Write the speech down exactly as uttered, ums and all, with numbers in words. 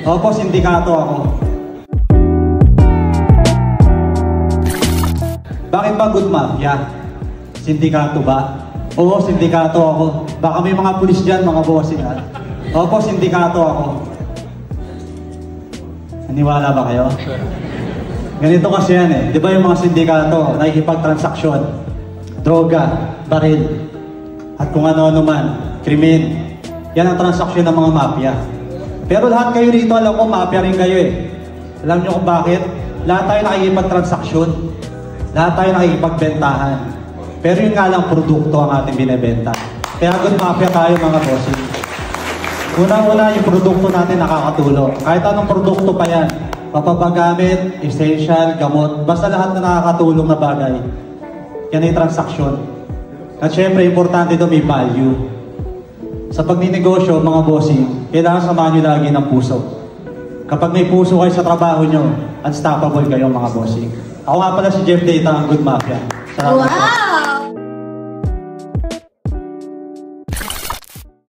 Opo, sindikato ako. Bakit ba good mafia? Sindikato ba? Oo, sindikato ako. Baka may mga pulis dyan, mga bossing ha. Opo, sindikato ako. Naniwala ba kayo? Ganito kasi yan eh. Di ba yung mga sindikato, nakikipagtransaksyon, droga, baril, at kung ano-ano man, krimen. Yan ang transaksyon ng mga mafia. Pero lahat kayo rito, alam ko, mafia rin kayo eh. Alam nyo kung bakit? Lahat tayo nakikipagtransaksyon. Lahat tayo nakikipagbentahan. Pero yun nga lang, produkto ang ating binibenta. Kaya good mafia tayo mga bossing. Una-una, yung produkto natin nakakatulong. Kahit anong produkto pa yan. Papapagamit, essential, gamot, basta lahat na nakakatulong na bagay. Yan ay transaksyon. At syempre, importante doon may value. Sa pagninegosyo, mga bossing, kailangan samahan nyo lagi ng puso. Kapag may puso kayo sa trabaho nyo, unstoppable kayo mga bossing. Ako nga pala si Jeff Data, ang Good Mafia. Salamat. Wow!